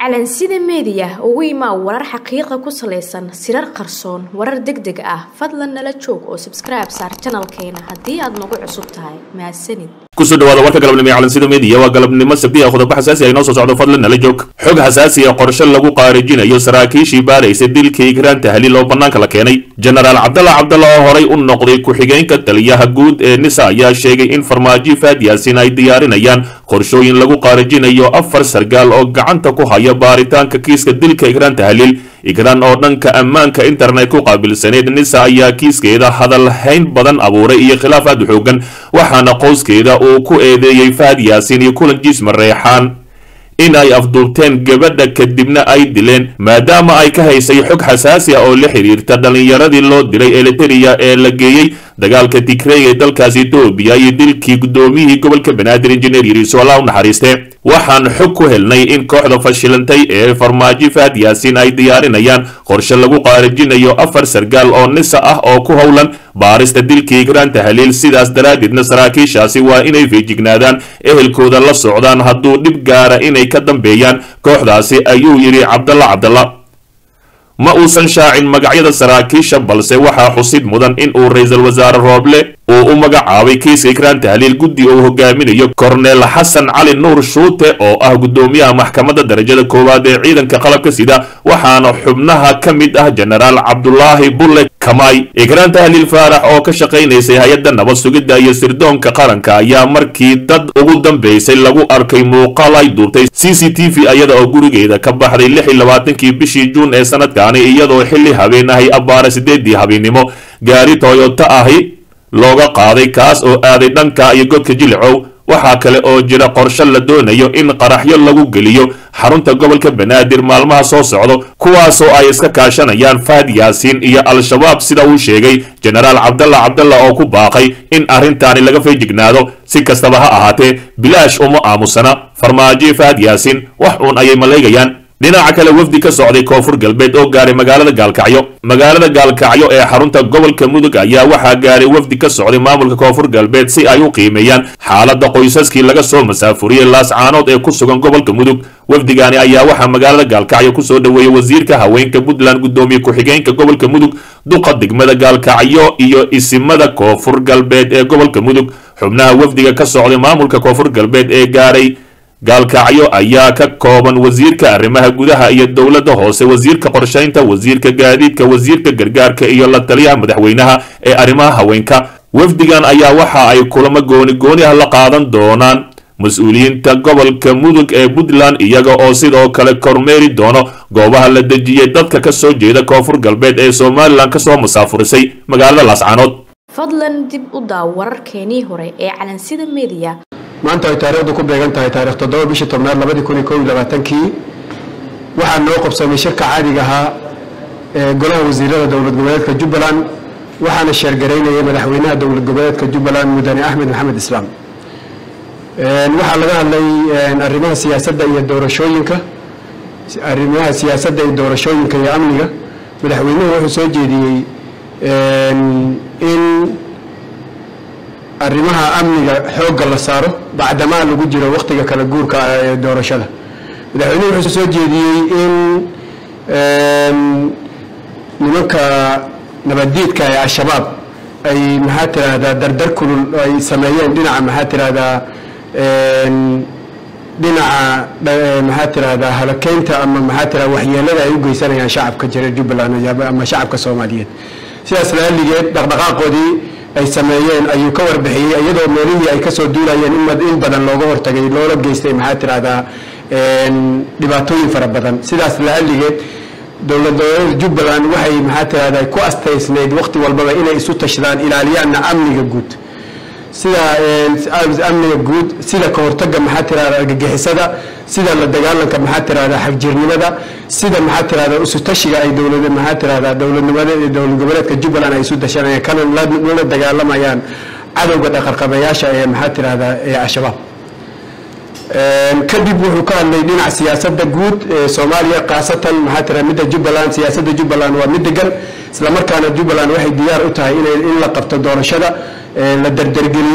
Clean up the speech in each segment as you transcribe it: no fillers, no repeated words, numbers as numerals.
calansida media ugu imaa warar xaqiiqo ku saleysan sirar qarsoon warar degdeg ah fadlan nala joog oo subscribe saar channelkeena hadii aad nagu cusub tahay mahadsanid kusoo dhawaada warka galabnimo ee calansida media waa galabnimo sabtiga khudba xasaasi ah inoo soo socdo fadlan nala joog xog xasaasi ah qorshe lagu qaarijinayo saraakiishii baaraysay dilkii Ikraan Tahliil oo banaanka la keenay General Cabdalla oo horay u noqday ku-xigeenka taliyaha guud ee NISA ayaa sheegay in farmaajo Faad Yaasin ay diyaarinayaan qorshooyin lagu qaarijinayo afar sargaal oo gacanta ku haya baaritaanka kiiska dilka Ikraan Tahliil Ikraan oo dhanka ammaanka internet ku qaabilsaneed NISA ayaa kiiskeeda hadal hayn badan abuuray iyo khilaaf aad u xoogan waxaana qoyskeeda uu ku eedeeyay Faad Yaasin iyo kulan jism reexaan in ay afduubteen gabadha kadibna ay dileen maadaama ay ka haysay xog xasaasi ah oo la xiriirta dhalinyaradii loo diray Eritrea ee la geeyay dagaalka Tigray ee dalkaas Itoobiya iyo dilkii gudoomiyihii gobolka Banaadir Engineer Yariso Allah u naxariistay waxaan xog ku helnay in kooxda fashilantay ee farmaajo Faad Yaasin ay diyaarinayaan qorshe lagu qaarijinayo afar sargaal oo NISA ah oo ku howlan baarista dilkii Ikraan Tahliil sidaas daraadidna saraakiishaasi waa inay feejignaadaan ehelkooda la socdaan hadduu dhib gaara inay ka dambeeyaan kooxdaasi ayuu yiri Cabdalla ma uusan shaacin magacyada saraakiisha balse waxaa xusid mudan in uu ra'iisul wasaare Rooble uu u magacaabay kiiska Ikraan Tahliil guddi oo hogaaminayo Cornel Xasan Cali Nuur Shuute oo ah gudoomiyaha maxkamadda darajada koowaad ee ciidanka qalabka sida waxaana xubnaha ka mid ah General Cabdullaahi Bulle Kamay Ikraan Tahliil Faarax oo ka shaqeynaysay hay'adda nabad sugidda iyo sirdoonka qaranka ayaa markii dad ugu dambeysay lagu arkay muuqaal ay duubtay CCTV ayada oo gurigeeda ka baxday 26 bishii Juun ee sanadkan iyadoo xilli habeen ahay abbaara 8 habeenimo gaari Toyota ahi looga qaaday kaas oo aaday dhanka iyo godka Jilcow waxa kale oo jira qorshe la doonayo in qaraxyo lagu geliyo xarunta gobolka Banaadir maalmaha soo socdo kuwaas oo ay iska kaashanayaan Faad Yaasin iyo Al-Shabaab sida uu sheegay General Cabdalla oo ku baaqay in arrintaani laga feejignaado si kastaba ha ahaatee bilaash uma aamusana farmaajo Faad Yaasin wax uun ayay maleegayaan dhinaca kale wafdi ka socday koonfur galbeed oo gaaray magaalada Gaalkacyo ee xarunta gobolka Mudug ayaa waxa gaaray wafdi ka socday maamulka koonfur galbeed si ay u qiimeeyaan xaaladda qoysaskii laga soo masaafuriyay laascaanood ee ku sugan gobolka Mudug wafdigani ayaa waxa magaalada Gaalkacyo ku soo dhaweeyay wasiirka haweenka Puntland gudoomiye ku-xigeenka gobolka Mudug duqa degmada Gaalkacyo iyo isimada koonfur galbeed ee gobolka Mudug xubnaha wafdiga ka socday maamulka koonfur galbeed ee gaaray Gaalkacyo ayaa ka kooban wasiirka arrimaha gudaha iyo dawladda hoose wasiirka qorsheynta wasiirka gaadiidka wasiirka gargaarka iyo la taliyaha madaxweynaha ee arrimaha haweenka wafdigan ayaa waxa ay kulamo gooni ah la qaadan doonaan mas'uuliyiinta gobolka Mudug ee Puntland iyaga oo sidoo kale kormeeri doono goobaha la dejiyay dadka ka soo jeeda koonfur galbeed ee Soomaaliland ka soo masaafurisay magaalada Laascaanood fadlan dib u daaw wararkeenii hore ee calansida media maanta ay taariikhdu ku beegan tahay taariikh 7 bishii 10aad 2021 waxaa noo qabsamay shirka caadiga ahaa ee golaha wasiirada dowlad goboleedka Jubbaland waxaana sheergareynayay madaxweynaha dowlad goboleedka Jubbaland Mudane Axmed Maxamed Islaam waxaa laga hadlay arrimaha siyaasadda iyo doorashooyinka iyo amniga madaxweynuhu wuxuu soo jeediyay in arrimaha amniga xoogga la saaro bacdama lagu jiro waqtiga kala guurka ee doorashada madaxweynuhu wuxuu soo jeediyay in nimanka nabadiidka ee Al-Shabaab ay maxaa tirahdaa dardar kulul ay sameeyeen dhinaca maxaa tirahdaa halakeynta ama maxaa tirahdaa waxyeelada ay u geysanayaan shacabka jira Jubbaland ama shacabka Soomaaliyeed sidaas laaligeed dhaqdhaqaaqoodii ay sameeyeen ayuu ka warbixiyay iyadoo meelihii ay ka soo duulayeen in badan looga hortagay loola geystay maxaa tirahdaa dhibaatooyin fara badan sidaas laaligeed dowladda Jubbaland waxay maxaa tirahdaa ku asteysneed waqti walbaba inay isu tashadaan ilaaliyaan amniga guud sida ka hortagga maxaa tirahdaa argagixisada sida la dagaalanka maxaa tirahdaa xagjirnimada sida maxaa tirahdaa isu tashiga ay dowladda maxaa tirahdaa dowlad goboleedka Jubbaland ay isu dashanayaan kana la dagaalamayaan cadawga dhaqarqabayaasha ee maxaa tirahdaa ee Al-Shabaab kadib wuxuu ka hadlay dhinaca siyaasadda guud ee Soomaaliya qaasatan maxaa tirahdaa midda Jubbaland siyaasadda Jubbaland waa mid degan isla markaana Jubbaland waxay diyaar u tahay in la qabto doorashada la dardargeliyo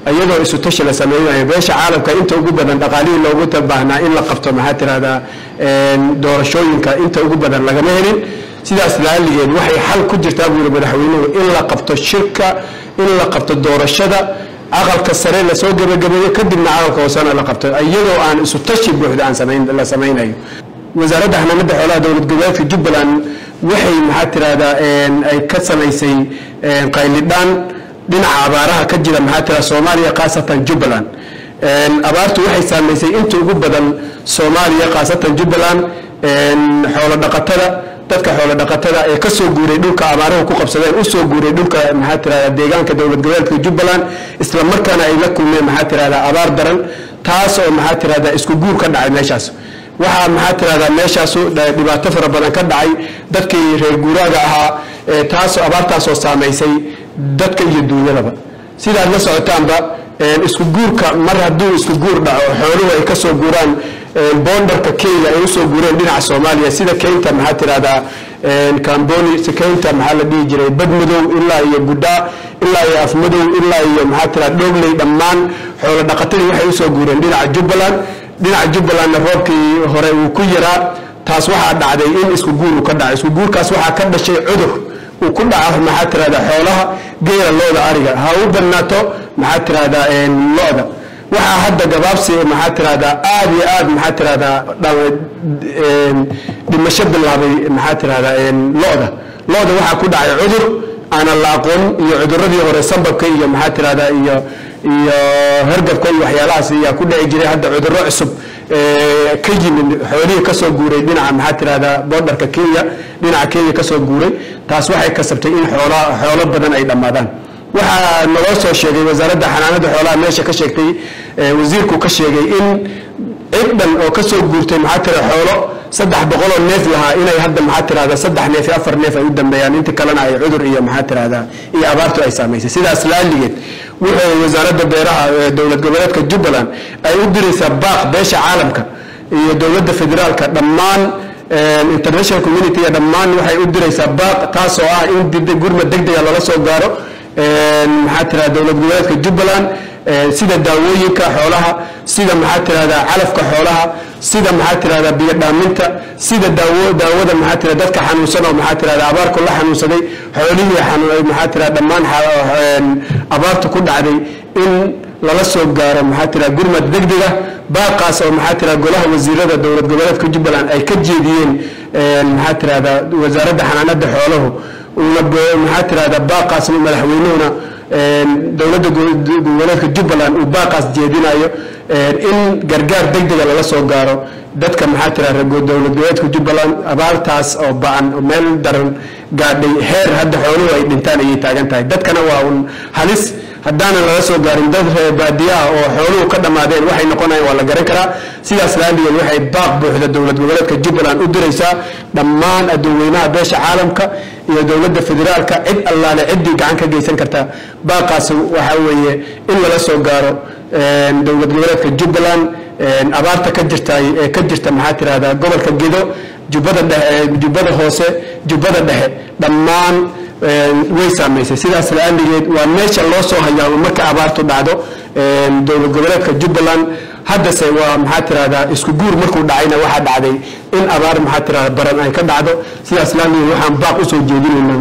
iyadoo isu tashi la sameeyo beesha caalamka inta ugu badan dhaqaalihii loogu tabaahnaa in la qabto maxaa tirahdaa doorashooyinka inta ugu badan lagama helin sidaas laaligeed waxay xal ku jirtaa buu madaxweynuhu in la qabto shirka in la qabto doorashada aqalka sare la soo gabagabeeyo kadibna aqalka hoosena la qabto iyadoo aan isu tashi buuxda aan samaynayo wasaaradda xanaanada xoolaha dowlad goboleedka Jubbaland waxay maxaa tirahdaa ay ka samaysay qaylidaan dhinaca abaaraha ka jira maxaa tirahdaa Soomaaliya qaasatan Jubbaland abaartu waxay saameysay inta ugu badan Soomaaliya qaasatan Jubbaland xoolo dhaqatada dadka xoolo dhaqatada ee ka soo guuray dhulka abaaruhu ku qabsadeen u soo guuray dhulka maxaa tirahdaa deegaanka dowlad goboleedka Jubbaland isla markaana ay la kulmeen maxaa tirahdaa abaar daran taas oo maxaa tirahdaa isku guur ka dhacay meeshaas waxa maxaa tirahdaa meeshaas dhibaato fara badan ka dhacay dadkii reer guuraaga ahaa taas oo abaartaas oo saameysay dadka iyo duunyadaba sidaas la socotaanba isku guurka mar hadduu isku guur dhaco xooluhu ay ka soo guuraan boondarka Kenya ay u soo guureen dhinaca Soomaaliya sida Kenya maxaa tirahdaa Kamboni Kenya maxaa la dhihi jiray Badmadow ilaa iyo Guddaa ilaa iyo Afmadow ilaa iyo maxaa tirahdaa Dhogley dhammaan xoolo dhaqatadii waxay u soo guureen dhinaca Jubbaland roobkii hore uu ku yaraa taas waxaa dhacday in isku guur ka dhacay isku guurkaas waxaa ka dhashay cudur uu ku dhaco maxaa tirahdaa xoolaha geela looda ariga ha u badnaato maxaa tirahdaa looda waxaa hadda gabaabsi maxaa tirahdaa aad iyo aad maxaa tirahdaa dhimasho bilaabay maxaa tirahdaa looda waxaa ku dhacay cudur aan la aqoon iyo cuduradii hore sababka iyo maxaa tirahdaa iyo hargabka iyo waxyaalahaas ayaa ku dhici jiray hadda cudurro cusub ka yimid xoolihii ka soo guuray dhinaca maxaa tirahdaa boordarka Kenya dhinaca Kenya ka soo guuray taas waxay kasabtay in xoolo badan ay dhamaadaan waxaa naloo soo sheegay wasaaradda xanaanada xoolaha meesha ka sheegtay wasiirku ka sheegay in ciidan oo ka soo guurtay maxaa tirahdaa xoolo 300 oo neef lahaa inay hadda maxaa tirahdaa 3 neef 4 neef ay u dambeeyaan inta kalena ay cudur iyo maxaa tirahdaa iyo abaartu ay saameysay sidaas laaligeed wuxuu wasaaradda beeraha dowlad goboleedka Jubbaland ay u diraysaa baaq beesha caalamka iyo dowladda federaalka dhammaan international community dhammaan waxay u diraysaa baaq taas oo ah in gurmad degdeg ah lala soo gaaro maxaa tirahdaa dowlad goboleedka Jubbaland sida daawooyinka xoolaha sida maxaa tirahdaa calafka xoolaha sida maxaa tirahdaa biyo dhaaminta sida daawada maxaa tirahdaa dadka xanuunsan oo maxaa tirahdaa abaarku la xanuunsaday xoolihii maxaa tirahdaa dhammaan abaartu ku dhacday in lala soo gaaro maxaa tirahdaa gurmad degdeg ah baaqaas oo maxaa tirahdaa golaha wasiirada dowlad goboleedka Jubbaland ay ka jeediyeen maxaa tirahdaa wasaaradda xanaanada xooluhu maxaa tirahdaa baaqaas madaxweynuhuna dowladda goboleedka Jubbaland uu baaqaas jeedinayo in gargaar degdeg ah lala soo gaaro dadka maxaa tirahdaa dowlad goboleedka Jubbaland abaartaas oo baan meel daran gaadhay heer hadda xooluhu ay dhintaan ay taagan tahay dadkana waa halis haddana lala soo gaarin dad baadiyaha oo xooluhu ka dhamaadeen waxay noqonayaan waa la garan karaa sidaas laaligeed waxay baaq buuxda dowlad goboleedka Jubbaland u diraysaa dhammaan adduunweynaha beesha caalamka iyo dowladda federaalka cid allaale cidii gacan ka geysan karta baaqaas waxa weeye in lala soo gaaro dowlad goboleedka Jubbaland abaarta ka jirta maxaa tirahdaa gobolka Gedo jubbada hoose jubbada dhexe dhammaan way saameysay sidaas laaligeed waa meesha loo soo hayaa marka abaartu dhacdo dowlad goboleedka Jubbaland haddase waa maxaa tirahdaa isku guur markuu dhacayna waxa dhacday in abaar maxaa tirahdaa baran ay ka dhacdo sidaas laaligeed waxaan baaq u soo jeedinaynaa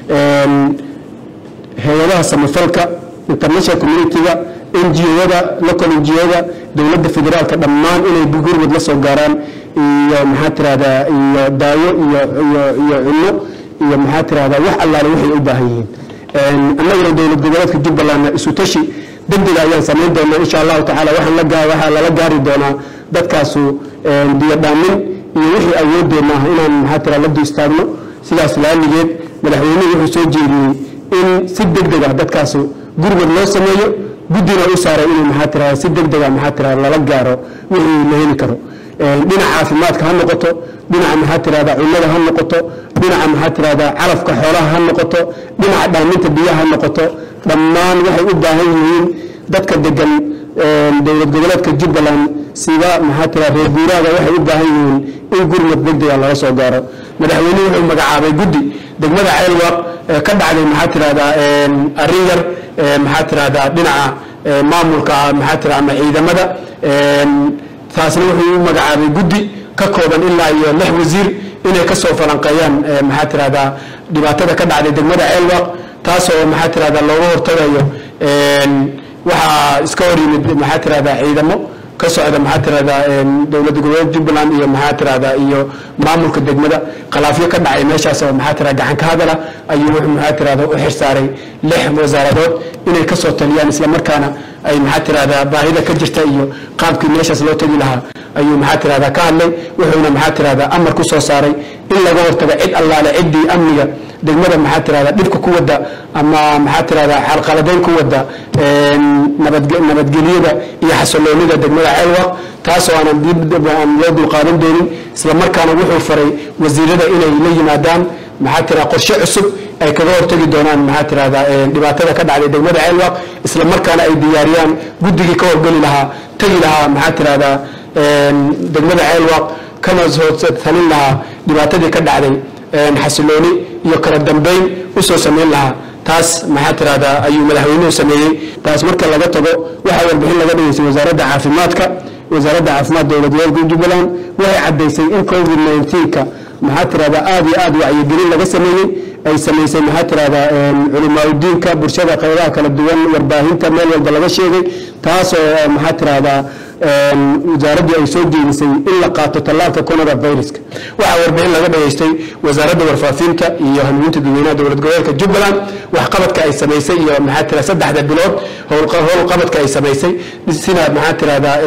hay'adaha samafalka international community-ga NGO-da local NGO-da dowladda federaalka dhammaan inay gurmad la soo gaaraan iyo maxaa tirahdaa iyo daawo iyo cunno iyo maxaa tirahdaa wax allaale waxay u baahan yihiin annaguna dowlad goboleedka Jubbaland isu tashi degdeg ayaan samayn doonaa insha Allah taala waxaa lala gaari doonaa dadkaasu biyo dhaamin iyo wixii awoodeena inaan maxaa tirahdaa la duustaagno sidaas laaligeed madaxweynuhu wuxuu soo jeediyay in si degdeg ah dadkaasu gurmad loo sameeyo guddina u saaray inuu maxaa tirahdaa si degdeg ah maxaa tirahdaa lala gaaro wixii la heli karo dhinaca caafimaadka ha noqoto dhinaca maxaa tirahdaa cunnada ha noqoto dhinaca maxaa tirahdaa calafka xoolaha ha noqoto dhinaca dhaaminta biyaha ha noqoto dhammaan waxay u baahan yihiin dadka degan dowlad goboleedka Jubbaland sida maxaa tirahdaa reer guuraaga waxay u baahan yihiin in gurmad degdeg ah laga soo gaaro madaxweynuhu wuxuu magacaabay guddi degmada Ceelwaq ka dhacday maxaa tirahdaa arrin yar maxaa tirahdaa dhinaca maamulka maxaa tira ama ciidamada taasna wuxuu u magacaabay guddi ka kooban ilaa iyo 6 wasiir inay ka soo falanqeeyaan maxaa tirahdaa dhibaatada ka dhacday degmada Ceelwaq taasoo maxaa tirahdaa looga hortagayo waxa iska hor yimid maxaa tirahdaa ciidamo ka socda maxaa tirahdaa dawladda gobolka Jubbaland iyo maxaa tirahdaa iyo maamulka degmada khilaafyo ka dhacay meeshaas oo maxaa tirahdaa gacan ka hadala ayuu wuxuu maxaa tirahdaa u xirsaaray 6 wasaaradood inay ka soo taliyaan isla markaana ay maxaa tirahdaa baahida ka jirta iyo qaabkii meeshaas loo tagi lahaa ayuu maxaa tirahdaa ka hadlay wuxuuna maxaa tirahdaa amar ku soo saaray in laga hortago cid allaale ciddii amniga degmada maxaa tirahdaa dhibka ku wada ama maxaa tirahdaa xalqaladeyn ku wada nabadgelyada iyo xasilloonida degmada Ceelwaq taasoo aan loo dulqaadan doonin isla markaana wuxuu faray wasiirada inay la yimaadaan maxaa tirahdaa qorshe cusub ay kaga hortagi doonaan maxaa tirahdaa dhibaatada ka dhacday degmada Ceelwaq isla markaana ay diyaariyaan guddigii ka horgali lahaa tagi lahaa maxaa tirahdaa degmada Ceelwaq kana soo talin lahaa dhibaatadii ka dhacday xasillooni iyo kala dambeyn u soo sameyn lahaa taas maxaa tirahdaa ayuu madaxweynuhu sameeyay taas marka laga tago waxa warbixin laga dhageystay wasaaradda caafimaadka dowladda gobolka Jubbaland waxay cadeysay in COVID-19 maxaa tirahdaa aad iyo aad wacyigelin laga sameeyay ay sameysay maxaa tirahdaa culimada diinka bulshada qaybaha kala duwan warbaahinta meel walba laga sheegay taasoo maxaa tirahdaa wasaaraddu ay soo jeedisay in la qaato tallaalka coronavirus-ka waxa warbixin laga dhageystay wasaaradda warfaafinta iyo hanuuninta dadweynaha dowlad gobolka Jubbaland wax qabadka ay sameysay iyo maxaa tirahdaa 3 bilood howl qabadka ay sameysay sida maxaa tirahdaa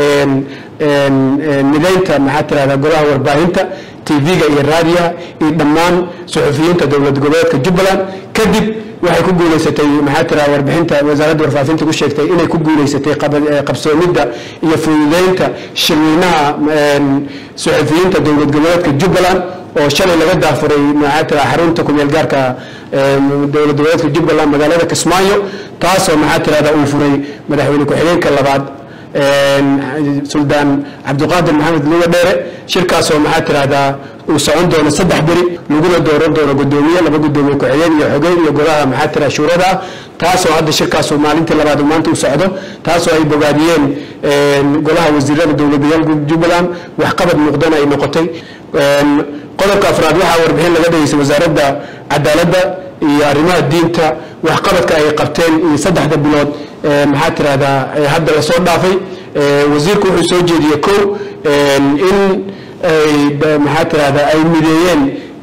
mideynta maxaa tirahdaa golaha warbaahinta TV-ga iyo raadiyaha iyo dhammaan suxufiyiinta dowlad gobolka Jubbaland kadib waxay ku guuleysatay maxaa tirahdaa warbixinta wasaaradda warfaafinta ku sheegtay inay ku guuleysatay qabsoomidda iyo fududeynta shirweynaha suxufiyiinta dowlad gobolka Jubbaland oo shalay laga daafuray maxaa tirahdaa xarunta ku meel gaarka dowlad gobolka Jubbaland magaalada Kismaayo taasoo maxaa tirahdaa uu furay madaxweyne ku-xigeenka labaad Suldaan Cabdiqaadir Maxamed Luga Dheere shirkaasoo maxaa tirahdaa uu socon doono 3 bari laguna dooran doono gudoomiye 2 gudoomiye ku-xigeen iyo xogeyn iyo golaha maxaa tirahdaa shuurada taasoo hadda shirkaas maalintii labaad maanta u socdo taasoo ay bogaadiyeen golaha wasiirada dowladda Jubbaland wax qabad muuqdana ay noqotay qodobka afraad waxa warbixin laga dhageystay wasaaradda cadaaladda iyo arrimaha diinta wax qabadka ay qabteen 3 bilood maxaa tirahdaa hadda la soo dhaafay wasiirku wuxuu soo jeediyay in ay maxaa tirahdaa ay mideeyeen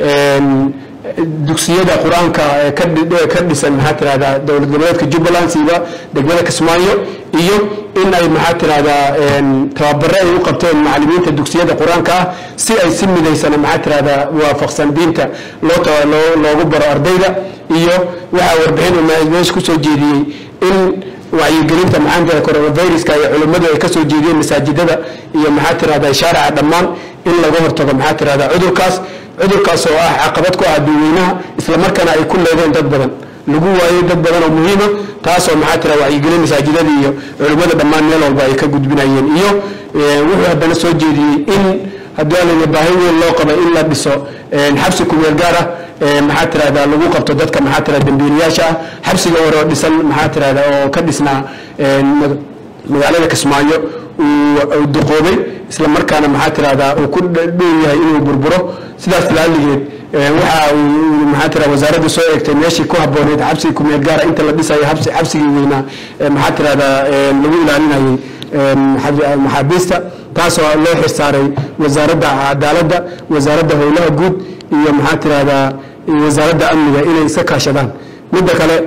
dugsiyada quraanka ka dhisan maxaa tirahdaa dowlad gobolka Jubbaland sida degmada Kismaayo iyo in ay maxaa tirahdaa tababaro ay u qabteen macallimiinta dugsiyada quraanka si ay si midaysan maxaa tirahdaa waafaqsan diinta loogu baro ardayda iyo waxa warbixin meesha ku soo jeediyay in wacyigelinta maxaa coronavirus-ka iyo culimadu ay ka soo jeediyeen masaajidada iyo maxaa tirahdaa shaarica dhammaan in laga hortago maxaa tirahdaa cudurkaas oo ah caqabad ku ah dadweynaha isla markaana ay ku leedeen dad badan lagu waayay dad badan oo muhiim ah taasoo maxaa tirahdaa wacyigelin masaajidada iyo culimada dhammaan meel walba ay ka gudbinayeen iyo wuxuu haddana soo jeediyey in haddii aan baahi weyn loo qabo in la dhiso xabsi ku meel gaar ah maxaa tirahdaa lagu qabto dadka maxaa tirahdaa dambiilayaasha xabsiga hore oo dhisan maxaa tirahdaa oo ka dhisnaa magaalada Kismaayo uu duqoobay isla markaana maxaa tirahdaa uu ku dhow yahay inuu burburo sidaas laaligeed waxa uu maxaa tirahdaa wasaaradda soo eegtay meeshii ku habooneed xabsi ku meel gaar ah inta la dhisayo xabsigii weynaa maxaa tirahdaa lagu ilaalinayay maxaabiista taasoo loo xisaaray wasaaradda cadaaladda wasaaradda howlaha guud iyo maxaa tirahdaa wasaaradda amniga inay iska kaashadaan midda kale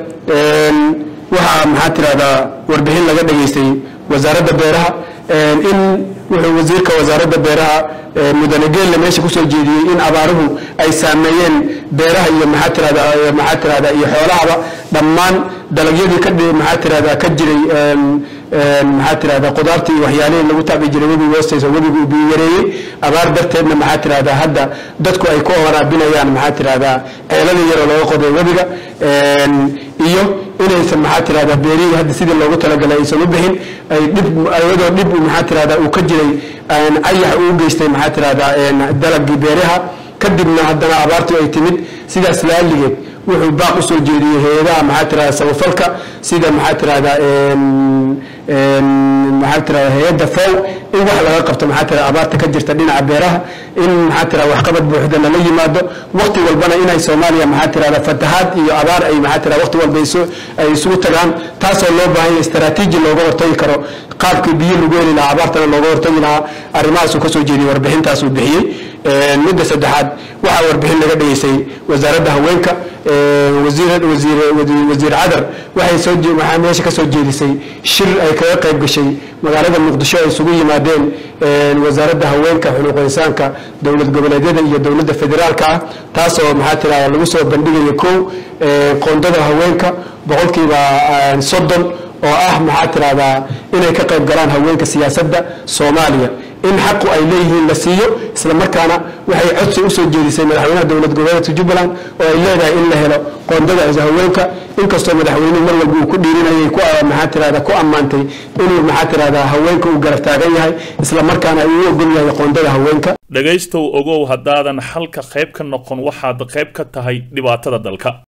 waxa maxaa tirahdaa warbixin laga dhageystay wasaaradda beeraha in wuxuu wasiirka wasaaradda beeraha mudane geelle meesha ku soo jeediyay in abaaruhu ay saameeyeen beeraha iyo maxaa tirahdaa iyo xoolahaba dhammaan dalagyadii maxaa tirahdaa ka jiray maxaa tirahdaa qudaartii iyo waxyaalihii lagu taabi jiray webiga hoostiisa webigu uu yareeyay abaar darteedna maxaa tirahdaa hadda dadku ay ku waraabinayaan maxaa tirahdaa ceelada yar oo laga qoday webiga iyo inaysan maxaa tirahdaa beerihii hadda sidii loogu talagalay aysan u bixin ay ayadoo dhib maxaa tirahdaa uu ka jiray ayax uu geystay maxaa tirahdaa dalagii beeraha kadibna haddana abaartu ay timid sidaas laaligeed wuxuu baaq u soo jeediyey hay'adaha maxaa tirahdaa samafalka sida maxaa tirahdaa maxaa tirahdaa hay'adda FAO in wax laga qabto maxaa tirahdaa abaarta ka jirta dhinaca beeraha in maxaa tirahdaa waxqabad buuxda lala yimaado waqti walbana inay Soomaaliya maxaa tirahdaa fatahaad iyo abaar ay maxaa tirahdaa waqti walba ay isugu tagaan taasoo loo baahan yahay istaraatiiji looga hortagi karo qaabkii biyo lagu heli lahaa abaartana looga hortagi lahaa arrimahaas uu ka soo jeediyey warbixintaas uu bixiyey midda saddexaad waxaa warbixin laga dhageysay wasaaradda haweenka wasiir cadar waxaa meesha ka soo jeedisay shir ay kaga qayb gashay magaalada muqdisho ay isugu yimaadeen wasaaradda haweenka xuquuqul insaanka dowlad goboleedyada iyo dowladda federaalka ah taasoo maxaa tirahdaa lagu soo bandhigayo kow qoondada haweenka boqolkiiba 30 oo ah maxaa tirahdaa inay ka qayb galaan haweenka siyaasadda Soomaaliya in xaqu ay leeyihiin la siiyo isla markaana waxay codsi u soo jeedisay madaxweynaha dowlad goboleedka Jubbaland oo ay leedahay in la helo qoondada haweenka inkastoo madaxweynuhu mar walba uu ku dhiirinayay ku maxaa tirahdaa ku ammaantay inuu maxaa tirahdaa haweenka uu garab taagan yahay isla markaana uu ogol yahay qoondada haweenka dhagaystow ogow haddaadan halka qayb ka noqon waxaad qayb ka tahay dhibaatada dalka.